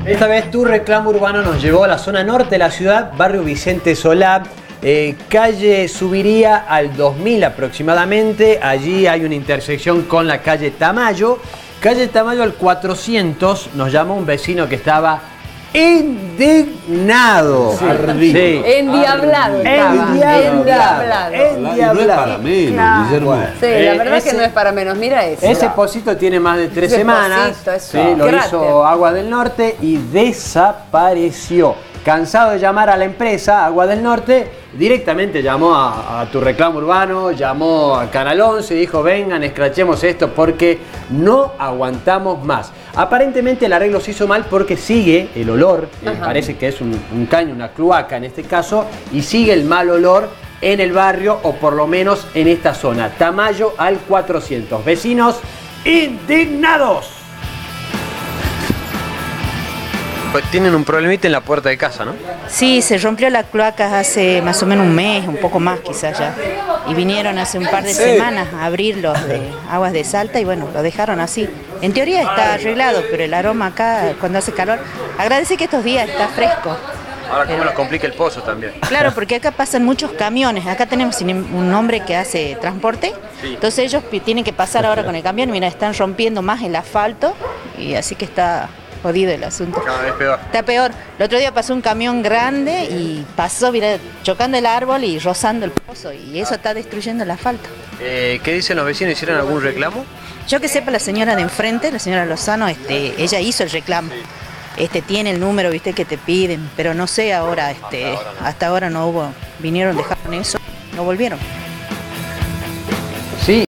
Esta vez tu reclamo urbano nos llevó a la zona norte de la ciudad, barrio Vicente Solá, calle Subiría al 2000 aproximadamente. Allí hay una intersección con la calle Tamayo. Calle Tamayo al 400 nos llamó un vecino que estaba indignado. Sí. Endiablado. Endiablado. No es para menos, Claro. Guillermo. Sí, la verdad que no es para menos. Mira eso. Ese pocito tiene más de 3 Ese semanas. pocito, eso. Sí, lo Cráter. hizo Agua del Norte y desapareció. Cansado de llamar a la empresa Agua del Norte, directamente llamó a tu reclamo urbano, llamó a Canal 11 y dijo: vengan, escrachemos esto porque no aguantamos más. Aparentemente el arreglo se hizo mal porque sigue el olor, parece que es un caño, una cloaca en este caso, y sigue el mal olor en el barrio, o por lo menos en esta zona. Tamayo al 400. Vecinos indignados. Pues tienen un problemita en la puerta de casa, ¿no? Sí, se rompió la cloaca hace más o menos un mes, un poco más quizás ya. Y vinieron hace un par de semanas a abrir los de Aguas de Salta y bueno, lo dejaron así. En teoría está arreglado, pero el aroma acá, cuando hace calor, agradece que estos días está fresco. Ahora, ¿cómo nos complica el pozo también? Claro, porque acá pasan muchos camiones. Acá tenemos un hombre que hace transporte. Entonces ellos tienen que pasar ahora con el camión. Mira, están rompiendo más el asfalto y así que está jodido el asunto. Cada vez peor. Está peor. El otro día pasó un camión grande y pasó, mira, chocando el árbol y rozando el pozo. Y eso está destruyendo el asfalto. ¿Qué dicen los vecinos? ¿Hicieron algún reclamo? Yo que sepa, la señora de enfrente, la señora Lozano, ella hizo el reclamo. Tiene el número, viste, que te piden, pero no sé ahora, hasta ahora no hubo, vinieron, dejaron eso, no volvieron. Sí.